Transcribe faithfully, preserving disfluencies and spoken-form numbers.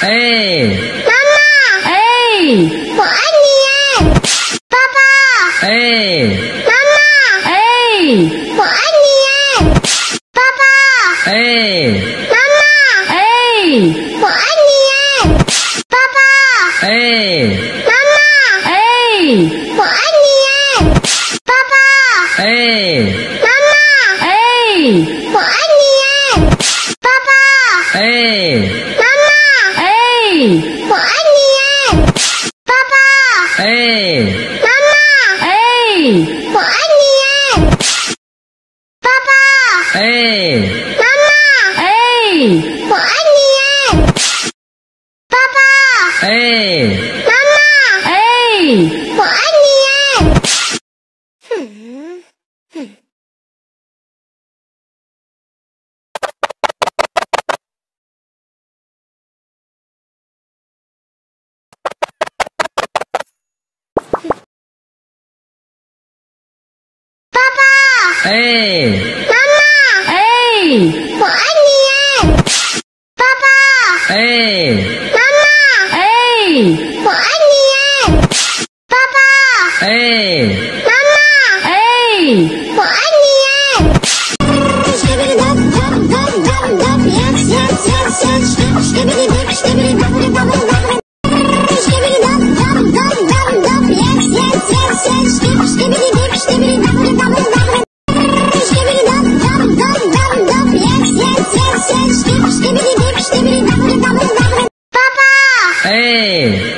哎， 妈妈， 哎， 我爱你耶！爸爸， 哎， 妈妈， 哎， 我爱你耶！爸爸， 哎， 妈妈， 哎， 我爱你耶！爸爸， 哎， 妈妈， 哎， 我爱你耶！爸爸， 哎， 妈妈， 哎， 我爱你耶！爸爸， 哎， 妈妈， 哎， 我爱你耶！爸爸， 哎， 妈妈， 哎， 我爱你耶！爸爸， 哎， 妈妈， 哎， 我爱你耶！爸爸， 哎， 妈妈， 哎， 我爱你耶！哼哼。爸爸， 哎， 妈妈， 哎， 我爱你耶！爸爸， 哎， 妈妈， 哎， 我爱你耶！爸爸， 哎， 妈妈， 哎， 我爱你耶！爸爸， 哎。